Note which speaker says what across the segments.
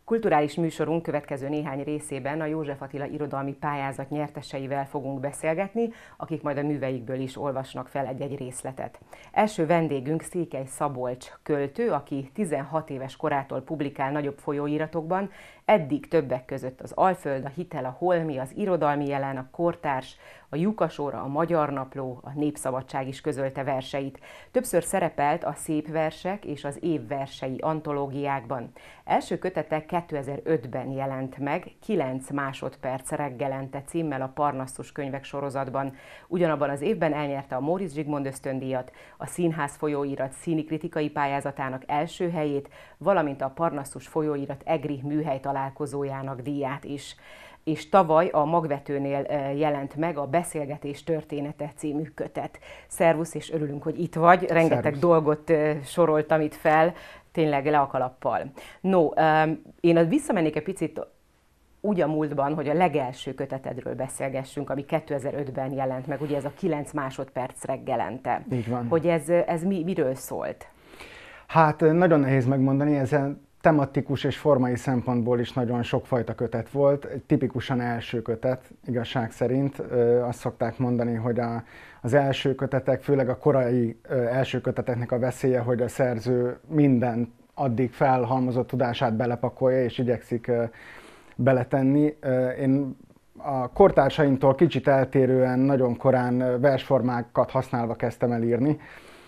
Speaker 1: Kulturális műsorunk következő néhány részében a József Attila irodalmi pályázat nyerteseivel fogunk beszélgetni, akik majd a műveikből is olvasnak fel egy-egy részletet. Első vendégünk Székely Szabolcs költő, aki 16 éves korától publikál nagyobb folyóiratokban, eddig többek között az Alföld, a Hitel, a Holmi, az Irodalmi Jelen, a Kortárs, a Lyukasóra, a Magyar Napló, a Népszabadság is közölte verseit. Többször szerepelt a Szép versek és az Év versei antológiákban. Első kötete 2005-ben jelent meg, 9 másodperc reggelente címmel a Parnasztus könyvek sorozatban. Ugyanabban az évben elnyerte a Móricz Zsigmond ösztöndíjat, a Színház folyóirat színi kritikai pályázatának első helyét, valamint a Parnasztus folyóirat egri műhely találkozójának díját is. És tavaly a Magvetőnél jelent meg a Beszélgetés története című kötet. Szervusz, és örülünk, hogy itt vagy. Rengeteg
Speaker 2: Szervusz.
Speaker 1: dolgot soroltam itt fel, tényleg le a kalappal. No, én visszamennék egy picit úgy a múltban, hogy a legelső kötetedről beszélgessünk, ami 2005-ben jelent meg, ugye ez a 9 másodperc reggelente.
Speaker 2: Így van.
Speaker 1: Hogy ez miről szólt?
Speaker 2: Hát nagyon nehéz megmondani, ez tematikus és formai szempontból is nagyon sokfajta kötet volt. Egy tipikusan első kötet, igazság szerint. Azt szokták mondani, hogy az első kötetek, főleg a korai első köteteknek a veszélye, hogy a szerző minden addig felhalmozott tudását belepakolja és igyekszik beletenni. Én a kortársaimtól kicsit eltérően nagyon korán versformákat használva kezdtem el írni.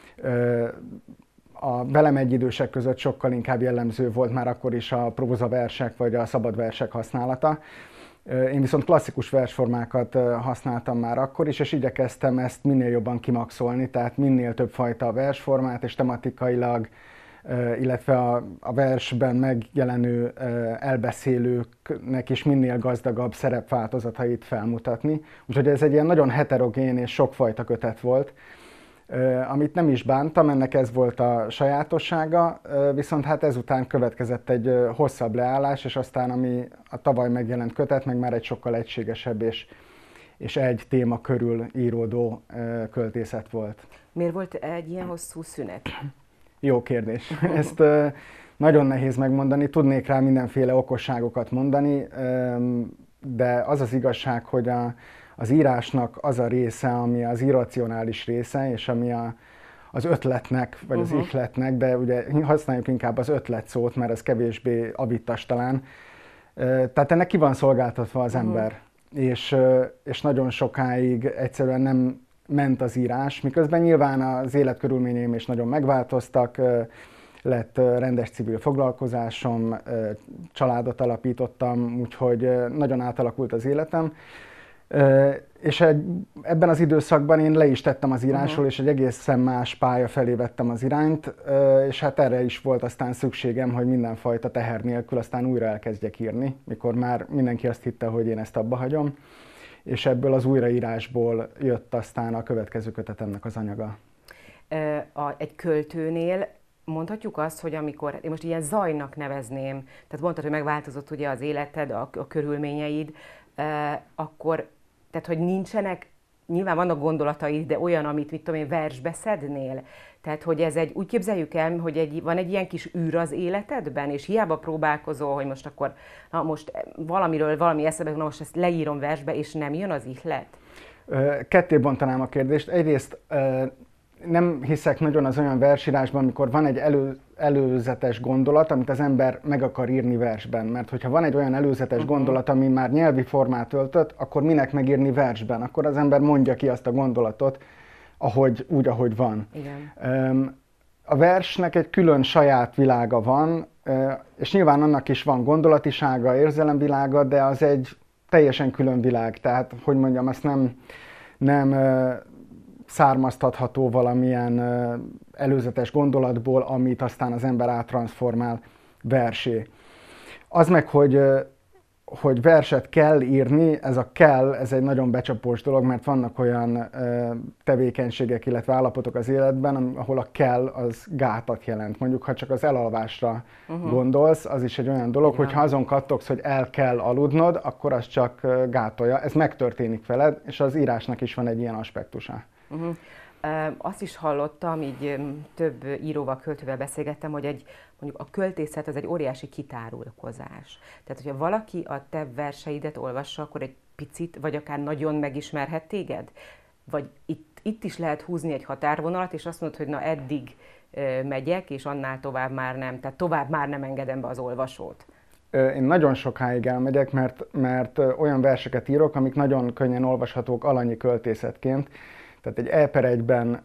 Speaker 2: A velem egyidősek között sokkal inkább jellemző volt már akkor is a prózaversek vagy a szabadversek használata. Én viszont klasszikus versformákat használtam már akkor is, és igyekeztem ezt minél jobban kimaxolni, tehát minél több fajta versformát, és tematikailag, illetve a versben megjelenő elbeszélőknek is minél gazdagabb szerepváltozatait felmutatni. Úgyhogy ez egy ilyen nagyon heterogén és sokfajta kötet volt, amit nem is bántam, ennek ez volt a sajátossága, viszont hát ezután következett egy hosszabb leállás, és aztán ami a tavaly megjelent kötet, meg már egy sokkal egységesebb és egy téma körül íródó költészet volt.
Speaker 1: Miért volt egy ilyen hosszú szünet?
Speaker 2: Jó kérdés. Ezt nagyon nehéz megmondani, tudnék rá mindenféle okosságokat mondani, de az az igazság, hogy az írásnak az a része, ami az irracionális része, és ami az ötletnek, vagy az ihletnek, de ugye használjuk inkább az ötlet szót, mert ez kevésbé avittas talán. Tehát ennek ki van szolgáltatva az ember, és nagyon sokáig egyszerűen nem ment az írás, miközben nyilván az életkörülményeim is nagyon megváltoztak, lett rendes civil foglalkozásom, családot alapítottam, úgyhogy nagyon átalakult az életem. És ebben az időszakban én le is tettem az írásról, és egy egészen más pálya felé vettem az irányt, és hát erre is volt aztán szükségem, hogy mindenfajta teher nélkül aztán újra elkezdjek írni, mikor már mindenki azt hitte, hogy én ezt abba hagyom, és ebből az újraírásból jött aztán a következő kötetemnek az anyaga.
Speaker 1: Egy költőnél mondhatjuk azt, hogy amikor, én most ilyen zajnak nevezném, tehát mondtad, hogy megváltozott ugye az életed, a körülményeid, akkor, tehát hogy nincsenek, nyilván vannak gondolataid, de olyan, amit, mit tudom én, versbe szednél? Tehát, hogy ez úgy képzeljük el, hogy van egy ilyen kis űr az életedben, és hiába próbálkozol, hogy most akkor, most valami eszembe, most ezt leírom versbe, és nem jön az ihlet?
Speaker 2: Ketté bontanám a kérdést. Egyrészt nem hiszek nagyon az olyan versírásban, amikor van egy előzetes gondolat, amit az ember meg akar írni versben. Mert hogyha van egy olyan előzetes gondolat, ami már nyelvi formát öltött, akkor minek megírni versben? Akkor az ember mondja ki azt a gondolatot, ahogy van.
Speaker 1: Igen.
Speaker 2: A versnek egy külön saját világa van, és nyilván annak is van gondolatisága, érzelemvilága, de az egy teljesen külön világ. Tehát, hogy mondjam, azt nem származtatható valamilyen előzetes gondolatból, amit aztán az ember áttranszformál versé. Az meg, hogy verset kell írni, ez egy nagyon becsapós dolog, mert vannak olyan tevékenységek, illetve állapotok az életben, ahol a kell az gátat jelent. Mondjuk, ha csak az elalvásra gondolsz, az is egy olyan dolog, hogy ha azon kattogsz, hogy el kell aludnod, akkor az csak gátolja. Ez megtörténik veled, és az írásnak is van egy ilyen aspektusa.
Speaker 1: Azt is hallottam, így több íróval, költővel beszélgettem, hogy mondjuk a költészet az egy óriási kitárulkozás. Tehát, hogyha valaki a te verseidet olvassa, akkor egy picit, vagy akár nagyon megismerhet téged? Vagy itt is lehet húzni egy határvonalat, és azt mondod, hogy na eddig megyek, és annál tovább már nem. Tehát tovább már nem engedem be az olvasót.
Speaker 2: Én nagyon sokáig elmegyek, mert olyan verseket írok, amik nagyon könnyen olvashatók alanyi költészetként. Tehát egy E/1-ben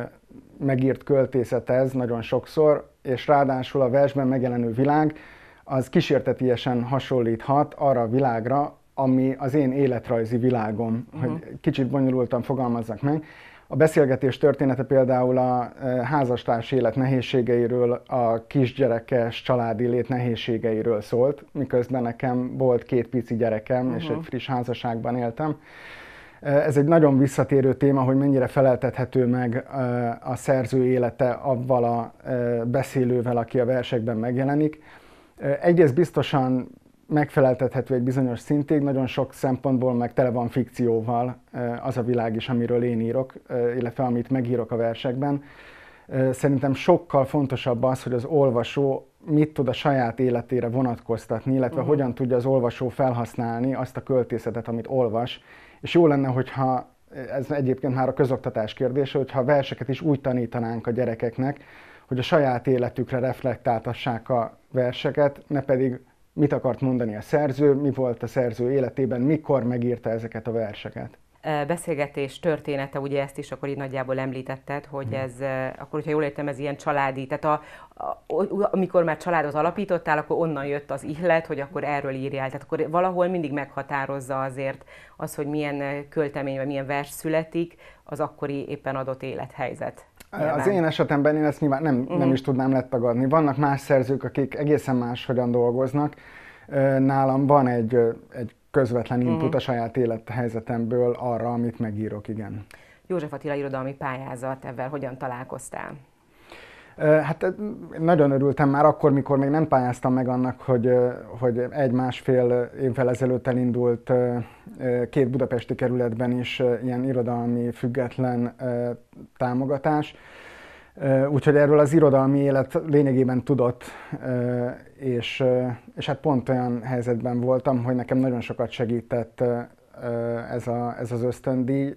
Speaker 2: megírt költészet ez nagyon sokszor, és ráadásul a versben megjelenő világ az kísértetiesen hasonlíthat arra a világra, ami az én életrajzi világom, hogy kicsit bonyolultan fogalmazzak meg. A beszélgetés története például a házastárs élet nehézségeiről, a kisgyerekes családi lét nehézségeiről szólt, miközben nekem volt 2 pici gyerekem, és egy friss házasságban éltem. Ez egy nagyon visszatérő téma, hogy mennyire feleltethető meg a szerző élete avval a beszélővel, aki a versekben megjelenik. Egyrészt biztosan megfeleltethető egy bizonyos szintig, nagyon sok szempontból meg tele van fikcióval az a világ is, amiről én írok, illetve amit megírok a versekben. Szerintem sokkal fontosabb az, hogy az olvasó mit tud a saját életére vonatkoztatni, illetve hogyan tudja az olvasó felhasználni azt a költészetet, amit olvas. És jó lenne, hogyha, ez egyébként már a közoktatás kérdése, hogyha a verseket is úgy tanítanánk a gyerekeknek, hogy a saját életükre reflektáltassák a verseket, ne pedig mit akart mondani a szerző, mi volt a szerző életében, mikor megírta ezeket a verseket.
Speaker 1: Beszélgetés története, ugye ezt is akkor így nagyjából említetted, hogy ez, akkor hogyha jól értem, ez ilyen családi, tehát amikor már családot alapítottál, akkor onnan jött az ihlet, hogy akkor erről írjál. Tehát akkor valahol mindig meghatározza azért az, hogy milyen költemény, vagy milyen vers születik, az akkori éppen adott élethelyzet.
Speaker 2: Nyilván. Az én esetemben én ezt nyilván nem is tudnám letagadni. Vannak más szerzők, akik egészen máshogyan dolgoznak. Nálam van egy közvetlen input a saját élethelyzetemből arra, amit megírok, igen.
Speaker 1: József Attila irodalmi pályázat, ebben hogyan találkoztál?
Speaker 2: Hát nagyon örültem már akkor, mikor még nem pályáztam meg annak, hogy 1-1,5 évvel ezelőtt elindult 2 budapesti kerületben is ilyen irodalmi független támogatás. Úgyhogy erről az irodalmi élet lényegében tudott, és hát pont olyan helyzetben voltam, hogy nekem nagyon sokat segített ez az ösztöndíj.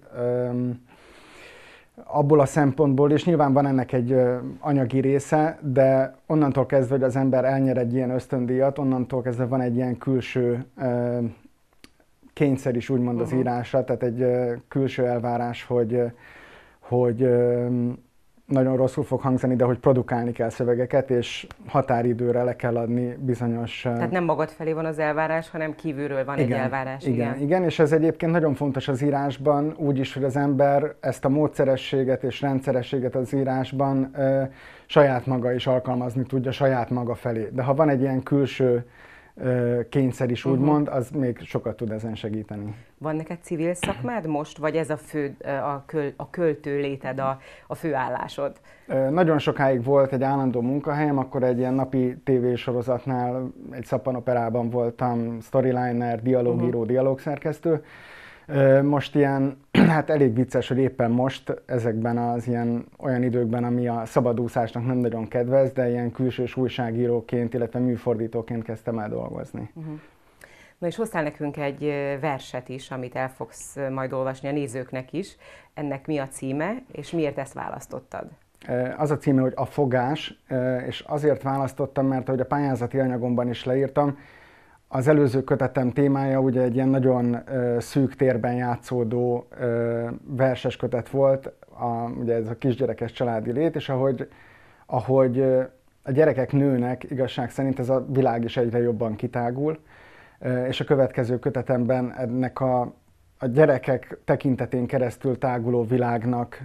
Speaker 2: Abból a szempontból, és nyilván van ennek egy anyagi része, de onnantól kezdve, hogy az ember elnyer egy ilyen ösztöndíjat, onnantól kezdve van egy ilyen külső kényszer is úgymond az írásra, tehát egy külső elvárás, hogy nagyon rosszul fog hangzani, de hogy produkálni kell szövegeket, és határidőre le kell adni bizonyos...
Speaker 1: Tehát nem magad felé van az elvárás, hanem kívülről van egy elvárás.
Speaker 2: Igen, és ez egyébként nagyon fontos az írásban, úgy is, hogy az ember ezt a módszerességet és rendszerességet az írásban saját maga is alkalmazni tudja, saját maga felé. De ha van egy ilyen külső kényszer is úgymond, az még sokat tud ezen segíteni.
Speaker 1: Van neked civil szakmád most, vagy ez a költő léted, a főállásod?
Speaker 2: Nagyon sokáig volt egy állandó munkahelyem, akkor egy ilyen napi tévésorozatnál, egy szappanoperában voltam storyliner, dialógíró, dialógszerkesztő. Most ilyen, hát elég vicces, hogy éppen most ezekben az olyan időkben, ami a szabadúszásnak nem nagyon kedvez, de ilyen külsős újságíróként, illetve műfordítóként kezdtem el dolgozni.
Speaker 1: Na és hoztál nekünk egy verset is, amit el fogsz majd olvasni a nézőknek is. Ennek mi a címe, és miért ezt választottad?
Speaker 2: Az a címe, hogy A fogás, és azért választottam, mert ahogy a pályázati anyagomban is leírtam, az előző kötetem témája ugye egy ilyen nagyon szűk térben játszódó verses kötet volt, ugye ez a kisgyerekes családi lét, és ahogy a gyerekek nőnek, igazság szerint ez a világ is egyre jobban kitágul, és a következő kötetemben ennek a gyerekek tekintetén keresztül táguló világnak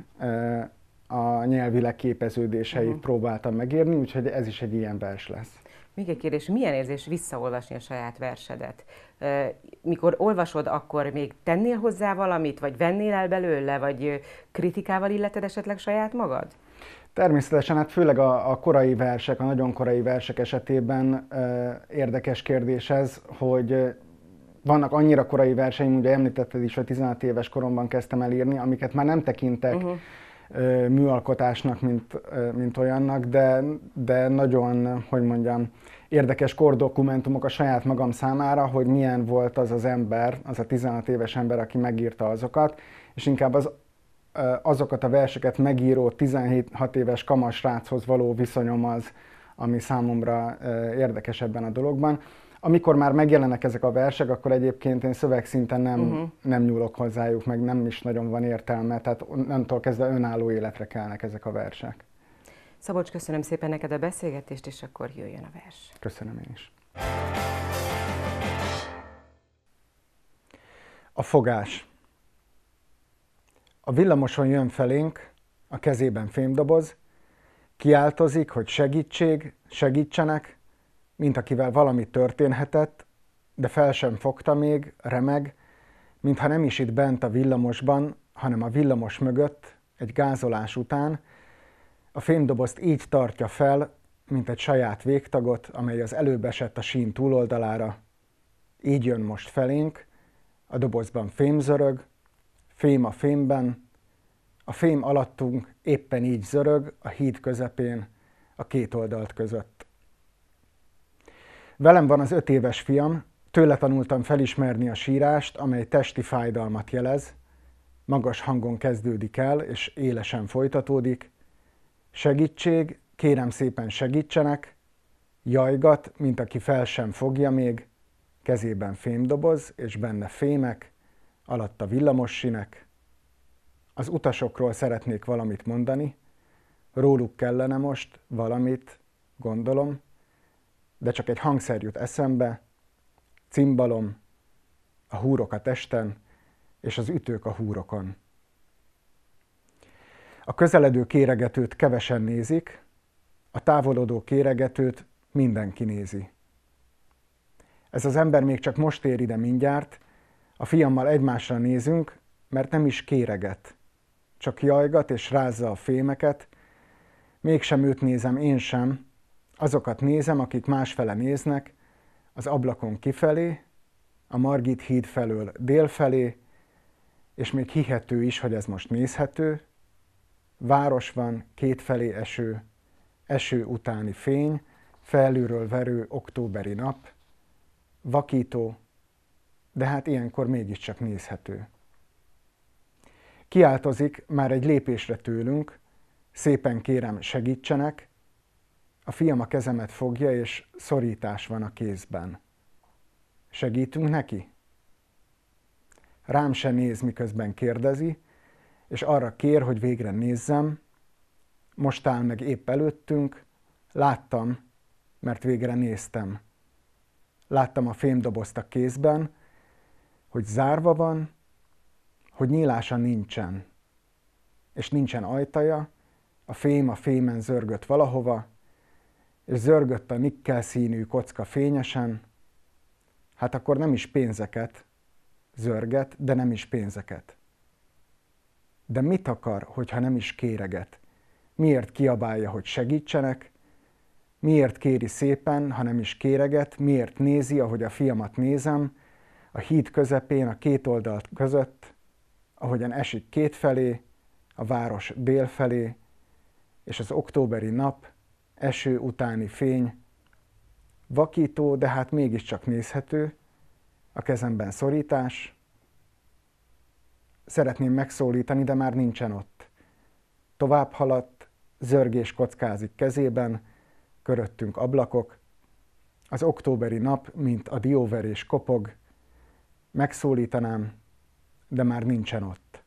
Speaker 2: a nyelvileg képeződéseit próbáltam megírni, úgyhogy ez is egy ilyen vers lesz.
Speaker 1: Még egy kérdés, milyen érzés visszaolvasni a saját versedet? Mikor olvasod, akkor még tennél hozzá valamit, vagy vennél el belőle, vagy kritikával illeted esetleg saját magad?
Speaker 2: Természetesen, hát főleg a korai versek, a nagyon korai versek esetében érdekes kérdés ez, hogy vannak annyira korai verseim, ugye említetted is, hogy 16 éves koromban kezdtem el írni, amiket már nem tekintek műalkotásnak, mint olyannak, de nagyon, hogy mondjam, érdekes kordokumentumok a saját magam számára, hogy milyen volt az az ember, az a 16 éves ember, aki megírta azokat, és inkább azokat a verseket megíró 16 éves kamasráchoz való viszonyom az, ami számomra érdekes ebben a dologban. Amikor már megjelennek ezek a versek, akkor egyébként én szövegszinten nem nyúlok hozzájuk, meg nem is nagyon van értelme, tehát onnantól kezdve önálló életre kelnek ezek a versek.
Speaker 1: Szabolcs, köszönöm szépen neked a beszélgetést, és akkor jöjjön a vers.
Speaker 2: Köszönöm én is. A fogás. A villamoson jön felénk, a kezében fémdoboz, kiáltozik, hogy segítség, segítsenek, mint akivel valami történhetett, de fel sem fogta még, remeg, mintha nem is itt bent a villamosban, hanem a villamos mögött, egy gázolás után, a fémdobozt így tartja fel, mint egy saját végtagot, amely az előbb esett a sín túloldalára. Így jön most felénk, a dobozban fém zörög, fém a fémben, a fém alattunk éppen így zörög a híd közepén, a két oldalt között. Velem van az 5 éves fiam, tőle tanultam felismerni a sírást, amely testi fájdalmat jelez, magas hangon kezdődik el, és élesen folytatódik. Segítség, kérem szépen segítsenek, jajgat, mint aki fel sem fogja még, kezében fémdoboz, és benne fémek, alatta villamossinek. Az utasokról szeretnék valamit mondani, róluk kellene most valamit, gondolom, de csak egy hangszer jut eszembe, cimbalom, a húrok a testen, és az ütők a húrokon. A közeledő kéregetőt kevesen nézik, a távolodó kéregetőt mindenki nézi. Ez az ember még csak most ér ide mindjárt, a fiammal egymásra nézünk, mert nem is kéreget, csak jajgat és rázza a fémeket, mégsem őt nézem én sem, azokat nézem, akik másfele néznek, az ablakon kifelé, a Margit híd felől délfelé, és még hihető is, hogy ez most nézhető. Város van, kétfelé eső, eső utáni fény, felülről verő októberi nap, vakító, de hát ilyenkor mégiscsak nézhető. Kiáltozik már egy lépésre tőlünk, szépen kérem segítsenek, a fiam a kezemet fogja, és szorítás van a kézben. Segítünk neki? Rám se néz, miközben kérdezi, és arra kér, hogy végre nézzem. Most áll meg épp előttünk, láttam, mert végre néztem. Láttam a fémdobozt a kézben, hogy zárva van, hogy nyílása nincsen, és nincsen ajtaja, a fémen zörgött valahova, és zörgött a nikkel színű kocka fényesen, hát akkor nem is pénzeket zörget, de nem is pénzeket. De mit akar, hogyha nem is kéreget? Miért kiabálja, hogy segítsenek? Miért kéri szépen, ha nem is kéreget? Miért nézi, ahogy a fiamat nézem, a híd közepén, a két oldalt között, ahogyan esik kétfelé, a város délfelé, és az októberi nap, eső utáni fény, vakító, de hát mégiscsak nézhető, a kezemben szorítás. Szeretném megszólítani, de már nincsen ott. Tovább haladt, zörgés kockázik kezében, köröttünk ablakok, az októberi nap, mint a dióverés kopog, megszólítanám, de már nincsen ott.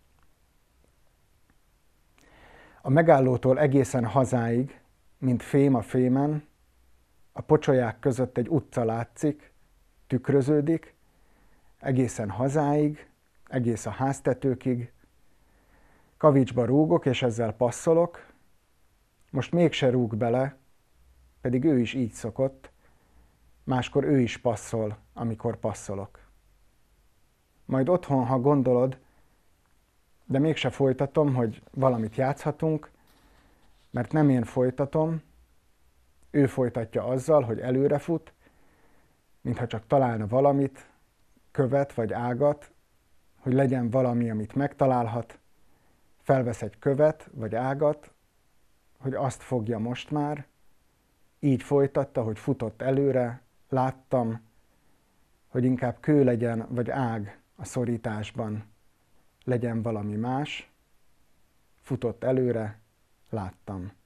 Speaker 2: A megállótól egészen hazáig, mint fém a fémen, a pocsolyák között egy utca látszik, tükröződik, egészen hazáig, egész a háztetőkig. Kavicsba rúgok, és ezzel passzolok, most mégse rúg bele, pedig ő is így szokott, máskor ő is passzol, amikor passzolok. Majd otthon, ha gondolod, de mégse folytatom, hogy valamit játszhatunk, mert nem én folytatom, ő folytatja azzal, hogy előre fut, mintha csak találna valamit, követ vagy ágat, hogy legyen valami, amit megtalálhat, felvesz egy követ vagy ágat, hogy azt fogja most már, így folytatta, hogy futott előre, láttam, hogy inkább kő legyen, vagy ág a szorításban, legyen valami más, futott előre, láttam.